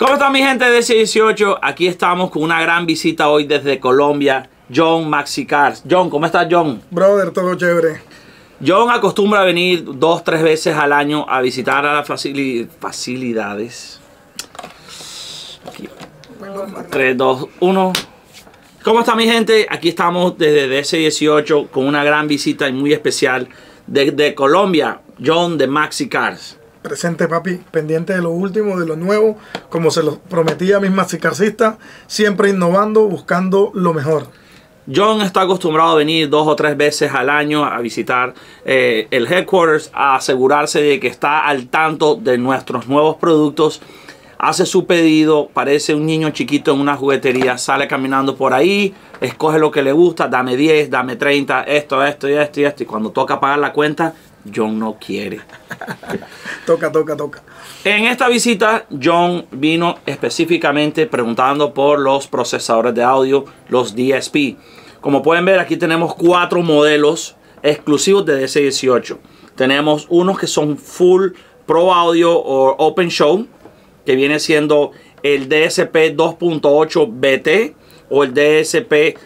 ¿Cómo está mi gente de DC18? Aquí estamos con una gran visita hoy desde Colombia, John Maxicars. John, ¿cómo estás, John? Brother, todo chévere. John acostumbra a venir 2-3 veces al año a visitar a las facilidades. Aquí. 3, 2, 1. ¿Cómo está mi gente? Aquí estamos desde DC18 con una gran visita y muy especial de Colombia, John de Maxicars. Presente, papi, pendiente de lo último, de lo nuevo, como se lo prometía a mis maxicarsistas, siempre innovando, buscando lo mejor. John está acostumbrado a venir 2 o 3 veces al año a visitar el headquarters, a asegurarse de que está al tanto de nuestros nuevos productos. Hace su pedido, parece un niño chiquito en una juguetería, sale caminando por ahí, escoge lo que le gusta, dame 10, dame 30, esto, y cuando toca pagar la cuenta, John no quiere. Toca. En esta visita, John vino específicamente preguntando por los procesadores de audio, los DSP. Como pueden ver, aquí tenemos 4 modelos exclusivos de DC18. Tenemos unos que son Full Pro Audio o Open Show, que viene siendo el DSP 2.8 BT o el DSP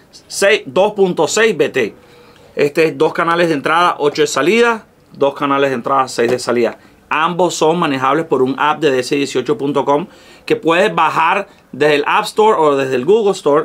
2.6 BT. Este es 2 canales de entrada, 8 de salida, 2 canales de entrada, 6 de salida. Ambos son manejables por un app de DC18.com que puedes bajar desde el App Store o desde el Google Store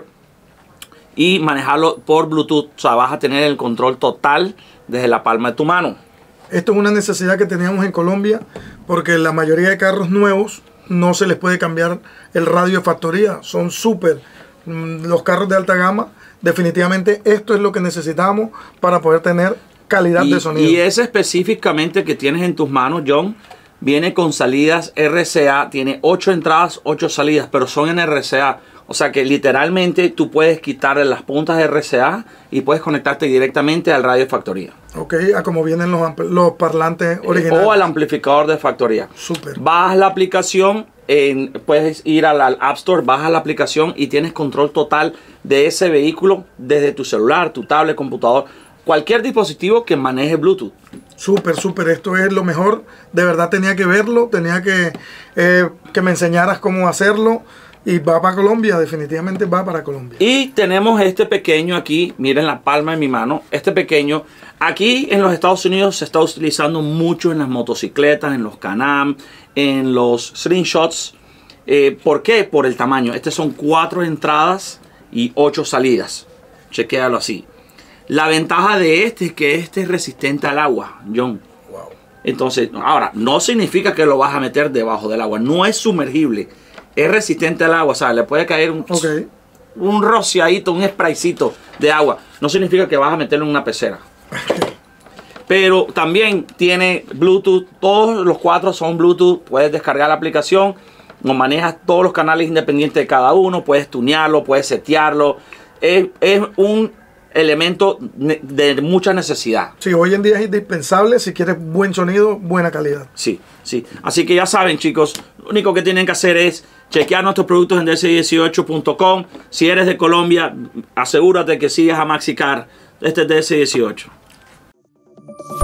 y manejarlo por Bluetooth. O sea, vas a tener el control total desde la palma de tu mano. Esto es una necesidad que teníamos en Colombia porque la mayoría de carros nuevos no se les puede cambiar el radio de factoría. Son súper. Los carros de alta gama, definitivamente esto es lo que necesitamos para poder tener calidad de sonido. Y ese específicamente que tienes en tus manos, John, viene con salidas RCA. Tiene 8 entradas, 8 salidas, pero son en RCA. O sea que literalmente tú puedes quitarle las puntas de RCA y puedes conectarte directamente al radio de factoría. Ok, a como vienen los parlantes originales. O al amplificador de factoría. Súper. Bajas la aplicación, puedes ir al App Store, bajas la aplicación y tienes control total de ese vehículo desde tu celular, tu tablet, computador, cualquier dispositivo que maneje Bluetooth. Súper. Esto es lo mejor. De verdad tenía que verlo, tenía que me enseñaras cómo hacerlo. Y va para Colombia, definitivamente va para Colombia. Y tenemos este pequeño aquí, miren la palma de mi mano. Este pequeño, aquí en los Estados Unidos se está utilizando mucho en las motocicletas, en los Can-Am, en los Slingshots. ¿Por qué? Por el tamaño. Estos son 4 entradas y 8 salidas. Chequéalo así. La ventaja de este es que este es resistente al agua, John. Wow. Entonces, ahora, no significa que lo vas a meter debajo del agua. No es sumergible. Es resistente al agua, o sea, le puede caer un rociadito, un spraycito de agua. No significa que vas a meterlo en una pecera. Pero también tiene Bluetooth, todos los 4 son Bluetooth. Puedes descargar la aplicación, no manejas todos los canales independientes de cada uno, puedes tunearlo, puedes setearlo. Es un elemento de mucha necesidad. Sí, hoy en día es indispensable si quieres buen sonido, buena calidad. Sí. Así que ya saben, chicos, lo único que tienen que hacer es chequear nuestros productos en DC18.com. Si eres de Colombia, asegúrate que sigas a Maxicars. Este es DC18.